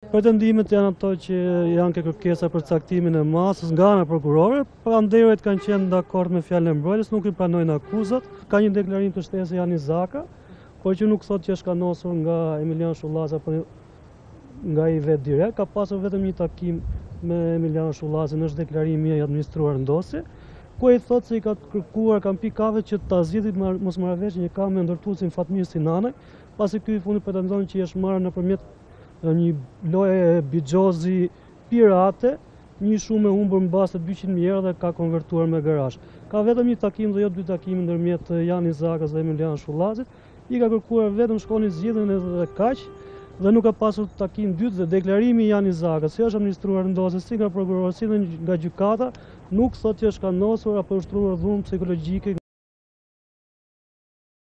Pretendimet janë ato që janë ke kërkesa për caktimin e masës nga ana prokurore, pranderët kanë qenë dakord me fjalën e mbrojtjes, nuk I pranojnë akuzat. Ka një deklarim të shtesë Jani Zaka, por që nuk thot që është kanosur nga Emilian Shullazi apo nga I vetë direkt, ka pasur vetëm një takim me Emilian Shullazin, është deklarimi I administruar ndosje, ku ai thotë se I ka kërkuar Kampikave që ta zgjidhit mosmarrëveshjen që ka me ndërtuesin Fatmir Sinanaj, pasi ky I fundi pretendon që I është marrë nëpërmjet një loje bixhozi pirate, një shumë e humbur mbas 200.000 euro dhe ka konvertuar me garazh. Ka vetëm një takim dhe jo 2 takime ndërmjet Jani Zakës dhe Emilian Shullazit. I ka kërkuar vetëm shkoni zgjidhjen edhe kaq dhe nuk ka pasur takim dytë dhe deklarimi I Jani Zakës, si është administruar ndosje si nga prokurori si dhe nga gjykata, nuk thotë që është kanosur apo ushtruar dhunë psikologjike